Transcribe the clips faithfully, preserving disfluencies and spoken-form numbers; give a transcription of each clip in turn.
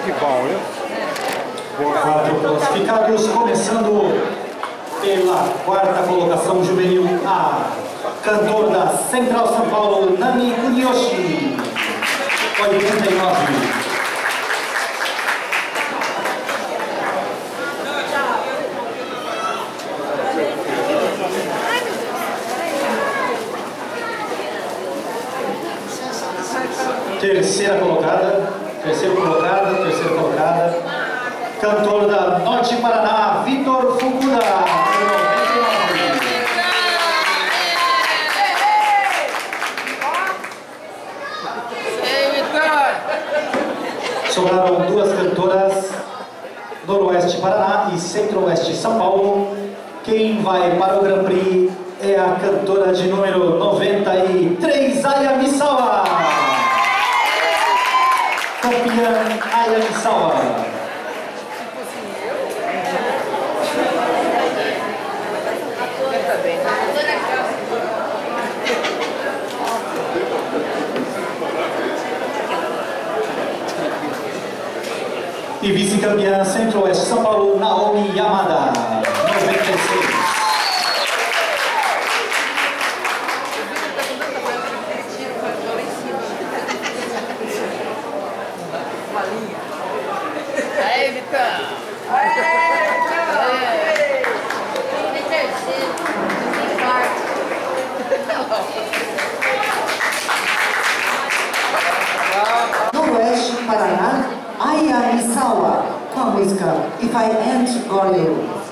Que bom, viu? Quatro classificados, começando pela quarta colocação juvenil A, cantor da Central São Paulo, Nami Kuniyoshi, oitenta e nove. Terceira colocada, terceira colocada, terceira colocada, cantor da Norte Paraná, Vitor Fukuda, noventa e nove. Sobraram duas cantoras, Noroeste Paraná e Centro-Oeste São Paulo. Quem vai para o Grand Prix é a cantora de número noventa e três, Aya Misawa. Campeã Aya Misawa. E vice-campeã Centro-Oeste São Paulo, Naomi Yamada, noventa e seis. Aê, Vitão! Aê, Vitão! Em terceiro, em quarto. Noroeste Paraná, Aya Misawa, com a música If I Ain't Got You.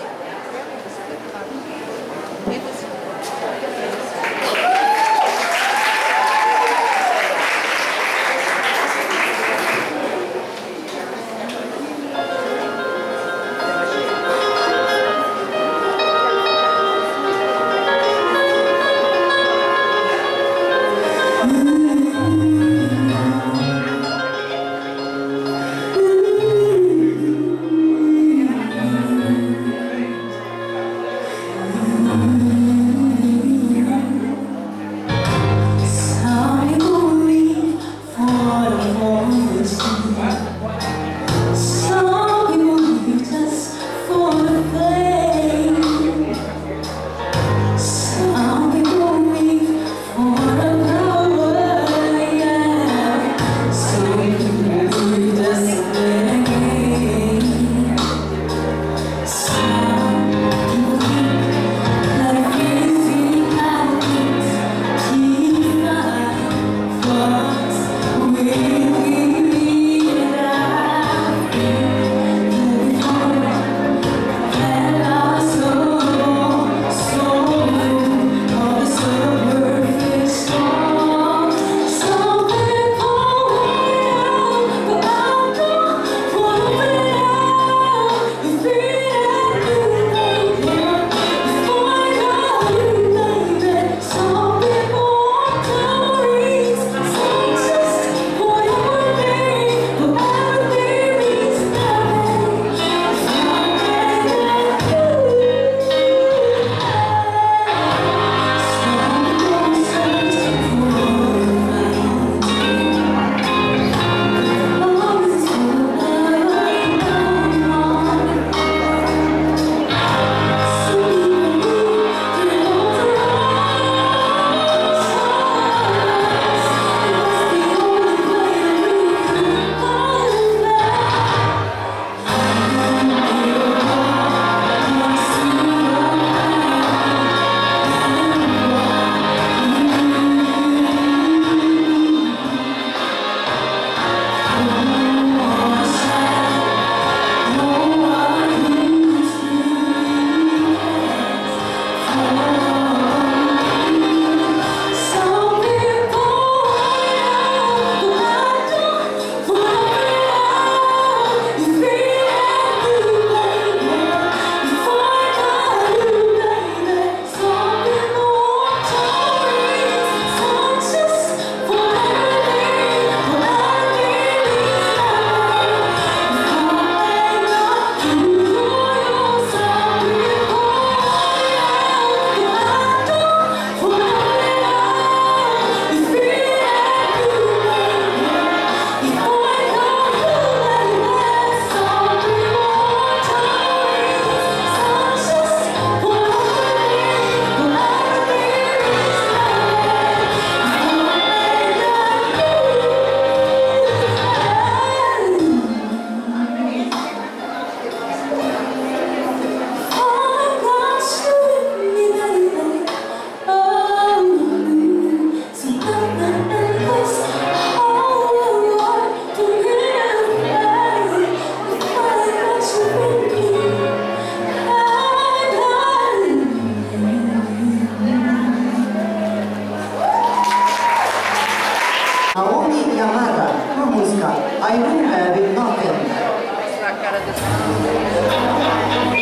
I don't have nothing. Mostra a cara desse.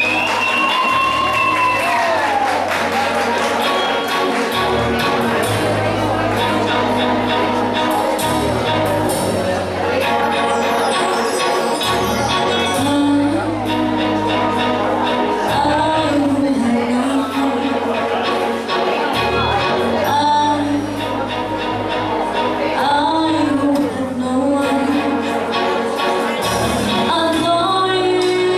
I'm going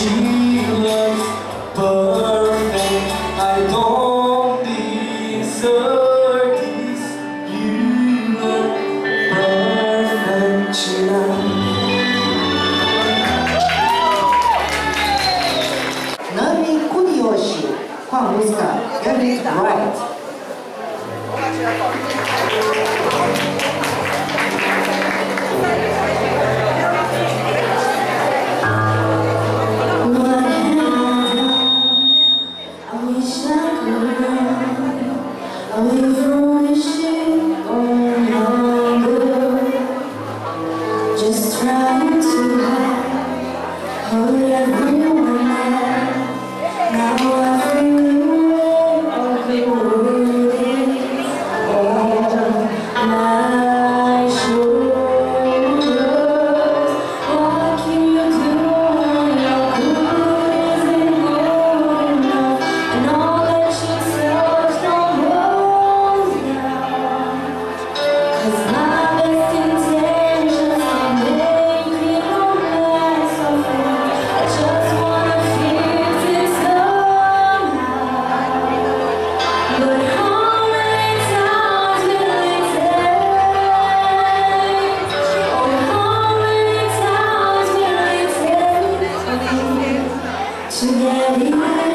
She looks perfect. I don't deserve this. You look perfect tonight. Nami Kuniyoshi com a música Get It Right. Just trying to hold everyone out. Now I feel all the world is on my shoulders. What can you do when your good isn't good enough? And all that you touch don't hold down. 'Cause my best intentions are making a mess of it. I just wanna fix it somehow. But how many times will it take? Oh, how many times will it take to get it right?